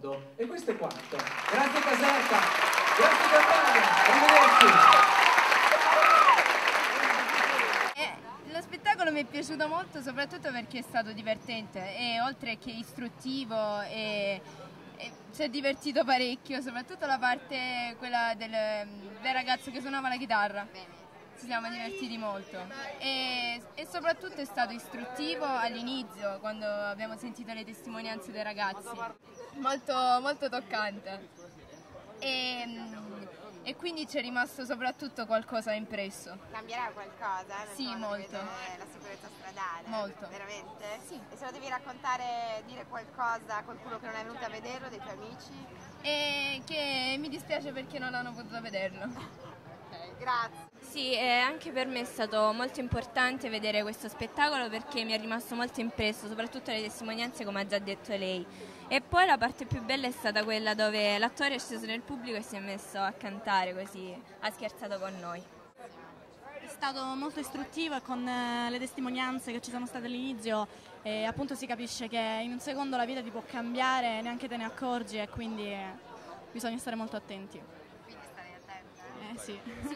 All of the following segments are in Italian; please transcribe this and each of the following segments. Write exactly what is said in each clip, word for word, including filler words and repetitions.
mondo. E questo è quanto. Grazie Caserta, grazie Campania, arrivederci. Lo spettacolo mi è piaciuto molto, soprattutto perché è stato divertente e oltre che istruttivo e, e ci è divertito parecchio, soprattutto la parte quella del, del ragazzo che suonava la chitarra. Ci siamo divertiti molto e, e soprattutto è stato istruttivo all'inizio quando abbiamo sentito le testimonianze dei ragazzi, molto, molto toccante e, e quindi ci è rimasto soprattutto qualcosa impresso. Cambierà qualcosa? Sì, molto. La sicurezza stradale? Molto. Veramente? Sì. E se lo devi raccontare, dire qualcosa a qualcuno che non è venuto a vederlo, dei tuoi amici? E che mi dispiace perché non hanno potuto vederlo. Ok, grazie. Sì, e anche per me è stato molto importante vedere questo spettacolo perché mi è rimasto molto impresso, soprattutto le testimonianze come ha già detto lei. E poi la parte più bella è stata quella dove l'attore è sceso nel pubblico e si è messo a cantare, così ha scherzato con noi. È stato molto istruttivo e con le testimonianze che ci sono state all'inizio eh, appunto si capisce che in un secondo la vita ti può cambiare, neanche te ne accorgi e quindi bisogna stare molto attenti. Quindi stai attenta? Eh sì.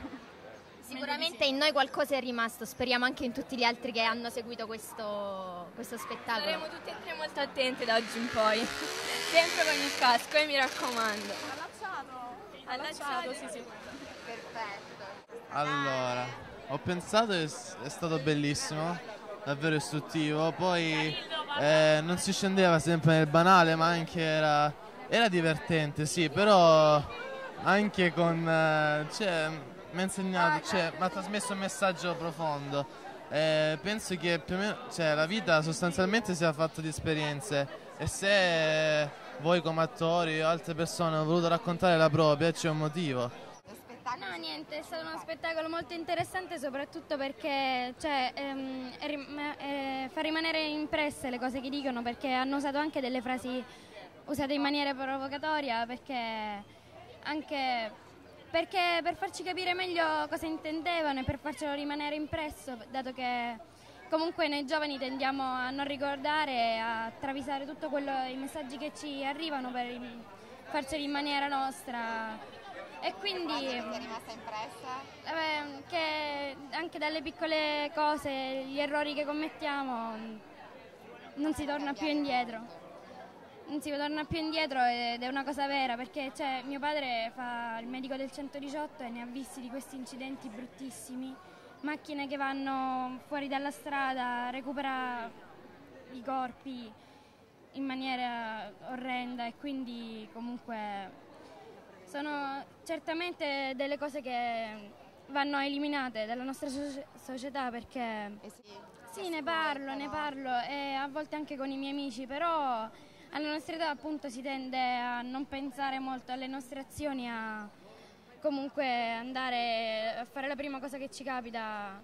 Sicuramente in noi qualcosa è rimasto, speriamo anche in tutti gli altri che hanno seguito questo, questo spettacolo. Saremo tutti e tre molto attenti da oggi in poi, sempre con il casco e mi raccomando. Allacciato! Allacciato, sì sì. Perfetto. Allora, ho pensato che è stato bellissimo, davvero istruttivo, poi eh, non si scendeva sempre nel banale ma anche era, era divertente, sì, però anche con... Eh, cioè, mi ha insegnato, cioè, mi ha trasmesso un messaggio profondo. Eh, penso che più o meno, cioè, la vita sostanzialmente sia fatta di esperienze e se voi come attori o altre persone hanno voluto raccontare la propria c'è un motivo. No, niente, è stato uno spettacolo molto interessante soprattutto perché cioè, ehm, eh, fa rimanere impresse le cose che dicono perché hanno usato anche delle frasi usate in maniera provocatoria perché anche... perché per farci capire meglio cosa intendevano e per farcelo rimanere impresso, dato che comunque noi giovani tendiamo a non ricordare e a travisare tutti i messaggi che ci arrivano per farceli in maniera nostra. E quindi Cosa ti è rimasta impressa? eh, che anche dalle piccole cose, gli errori che commettiamo, non si torna più indietro. Non si torna più indietro ed è una cosa vera perché cioè, mio padre fa il medico del centodiciotto e ne ha visti di questi incidenti bruttissimi, macchine che vanno fuori dalla strada, recupera i corpi in maniera orrenda e quindi comunque sono certamente delle cose che vanno eliminate dalla nostra società perché Eh sì, sì, ne parlo, ne parlo e a volte anche con i miei amici, però alla nostra età appunto si tende a non pensare molto alle nostre azioni, a comunque andare a fare la prima cosa che ci capita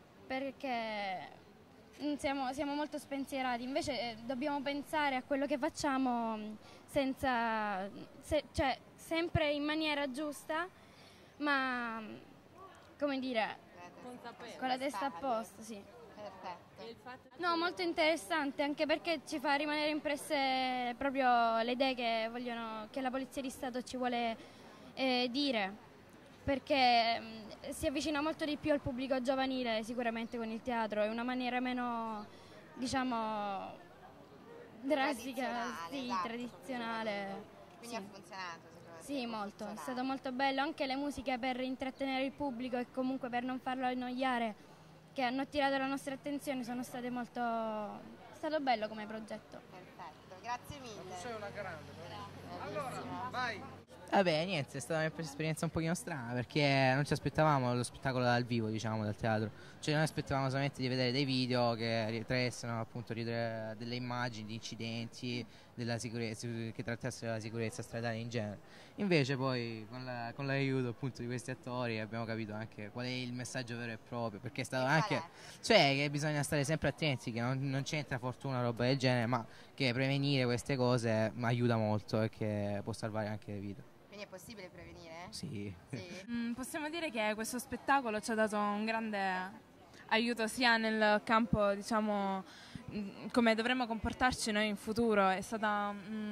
perché siamo, siamo molto spensierati, invece eh, dobbiamo pensare a quello che facciamo senza, se, cioè sempre in maniera giusta, ma come dire, con la testa a posto, sì. perfetto. No, molto interessante anche perché ci fa rimanere impresse proprio le idee che, vogliono, che la Polizia di Stato ci vuole eh, dire, perché mh, si avvicina molto di più al pubblico giovanile sicuramente con il teatro, è una maniera meno, diciamo, drastica, Tradizionale, sì, esatto. tradizionale. Quindi Sì. ha funzionato sicuramente. Sì, ha molto, è funzionato. stato molto bello, anche le musiche per intrattenere il pubblico e comunque per non farlo annoiare, che hanno attirato la nostra attenzione, sono state molto... è stato bello come progetto. Perfetto, grazie mille. Sei una grande. Bellissimo. Vai. Vabbè, niente, è stata un'esperienza un pochino strana perché non ci aspettavamo lo spettacolo dal vivo, diciamo, dal teatro. Cioè noi aspettavamo solamente di vedere dei video che ritraessero appunto ridre- delle immagini di incidenti, della sicurezza, che trattassero della sicurezza stradale in genere. Invece poi con, la, con l'aiuto appunto di questi attori abbiamo capito anche qual è il messaggio vero e proprio, perché è stato E anche... qual Cioè che bisogna stare sempre attenti, che non, non c'entra fortuna o roba del genere, ma che prevenire queste cose aiuta molto e che può salvare anche le vite. Quindi è possibile prevenire? Sì. Sì. Mm, possiamo dire che questo spettacolo ci ha dato un grande aiuto sia nel campo, diciamo, mm, come dovremmo comportarci noi in futuro. È stata mm,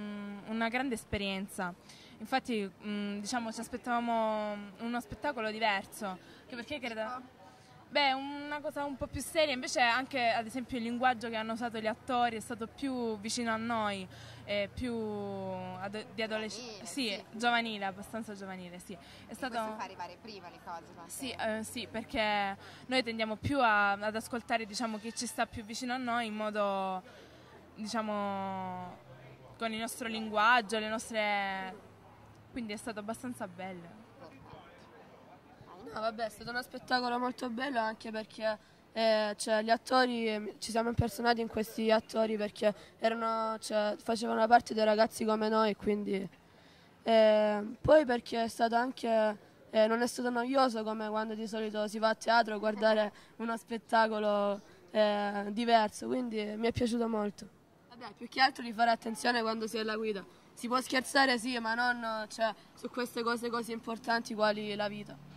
una grande esperienza. Infatti mh, diciamo ci aspettavamo uno spettacolo diverso, anche perché credo... Beh, una cosa un po' più seria, invece anche ad esempio il linguaggio che hanno usato gli attori è stato più vicino a noi, eh, più ado- di adolescente, sì, sì. giovanile, abbastanza giovanile, sì. È E stato... questo fa arrivare prima le cose. no? Sì, eh, sì, perché noi tendiamo più a- ad ascoltare, diciamo, chi ci sta più vicino a noi in modo, diciamo, con il nostro linguaggio, le nostre... quindi è stato abbastanza bello. No, vabbè, è stato uno spettacolo molto bello anche perché eh, cioè, gli attori, eh, ci siamo impersonati in questi attori perché erano, cioè, facevano parte dei ragazzi come noi, quindi eh, poi perché è stato anche, eh, non è stato noioso come quando di solito si va a teatro a guardare uno spettacolo eh, diverso, quindi mi è piaciuto molto. Vabbè, più che altro di fare attenzione quando si è alla guida. Si può scherzare sì, ma non cioè, su queste cose così importanti quali la vita.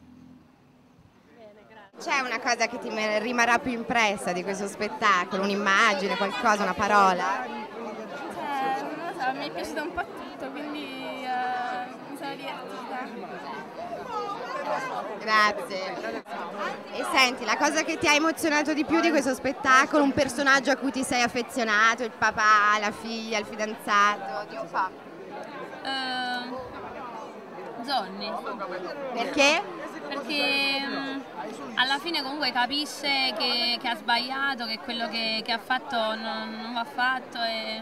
C'è una cosa che ti me- rimarrà più impressa di questo spettacolo, un'immagine, qualcosa, una parola? Eh, non lo so, mi è piaciuto un po' tutto, quindi eh, mi sono divertita. Grazie. E senti, la cosa che ti ha emozionato di più di questo spettacolo, un personaggio a cui ti sei affezionato, il papà, la figlia, il fidanzato, di un po'. Uh, Johnny. Perché? Perché mh, alla fine comunque capisce che, che ha sbagliato, che quello che, che ha fatto non, non va fatto e...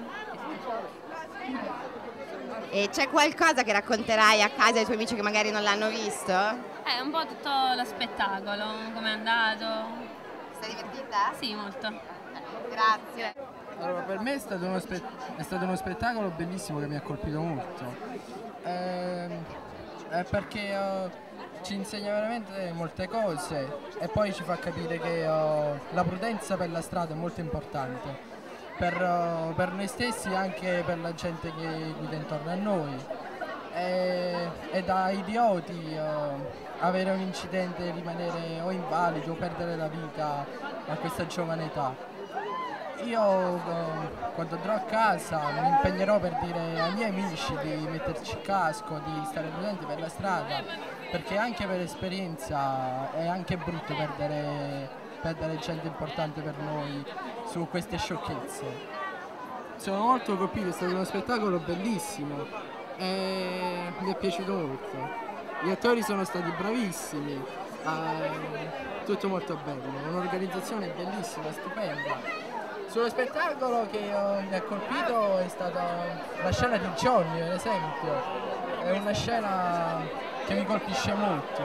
E c'è qualcosa che racconterai a casa ai tuoi amici che magari non l'hanno visto? È un po' tutto lo spettacolo, come è andato. Sei divertita? Sì, molto. Grazie. Allora, per me è stato uno, spe- è stato uno spettacolo bellissimo che mi ha colpito molto. Ehm, è perché uh, ci insegna veramente molte cose e poi ci fa capire che uh, la prudenza per la strada è molto importante. Per, uh, per noi stessi e anche per la gente che guida intorno a noi. E, e da idioti uh, avere un incidente, rimanere o invalido o perdere la vita a questa giovane età. Io uh, quando andrò a casa mi impegnerò per dire ai miei amici di metterci il casco, di stare prudenti per la strada, perché anche per esperienza è anche brutto perdere, perdere gente importante per noi su queste sciocchezze. Sono molto colpito, è stato uno spettacolo bellissimo e mi è piaciuto molto. Gli attori sono stati bravissimi, eh, tutto molto bello, un'organizzazione bellissima, stupenda. Sullo spettacolo che uh, mi ha colpito è stata la scena di Johnny, per esempio. È una scena che mi colpisce molto.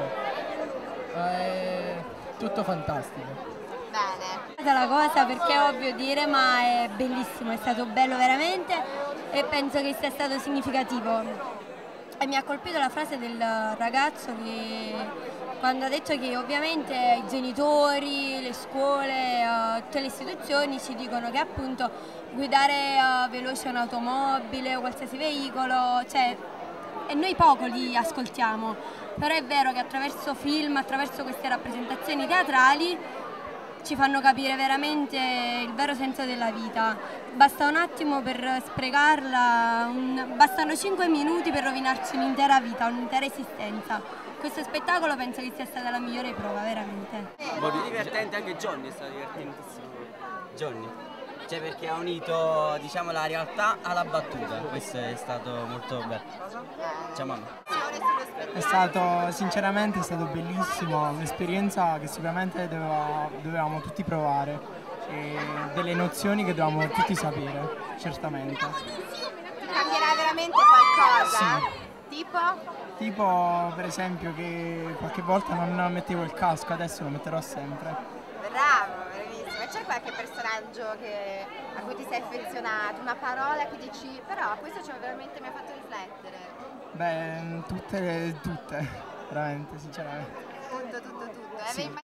È tutto fantastico. Bene. La cosa perché è ovvio dire, ma è bellissimo, è stato bello veramente e penso che sia stato significativo. E mi ha colpito la frase del ragazzo che quando ha detto che ovviamente i genitori, le scuole, uh, tutte le istituzioni ci dicono che appunto guidare uh, veloce un'automobile o qualsiasi veicolo, cioè, e noi poco li ascoltiamo, però è vero che attraverso film, attraverso queste rappresentazioni teatrali ci fanno capire veramente il vero senso della vita. Basta un attimo per sprecarla, un, bastano cinque minuti per rovinarci un'intera vita, un'intera esistenza. Questo spettacolo penso che sia stata la migliore prova, veramente. Molto divertente, anche Johnny è stato divertentissimo. Johnny. Cioè perché ha unito, diciamo, la realtà alla battuta, questo è stato molto bello. Ciao mamma. È stato, sinceramente è stato bellissimo, un'esperienza che sicuramente doveva, dovevamo tutti provare e delle nozioni che dovevamo tutti sapere, certamente. Cambierà veramente qualcosa? Sì. Tipo? Tipo per esempio che qualche volta non mettevo il casco, adesso lo metterò sempre. Bravo, bravissimo. E c'è qualche personaggio che, a cui ti sei affezionato, una parola che dici, però questo cioè, veramente mi ha fatto riflettere? Beh, tutte, tutte, veramente, sinceramente. Tutto, tutto, tutto. Sì.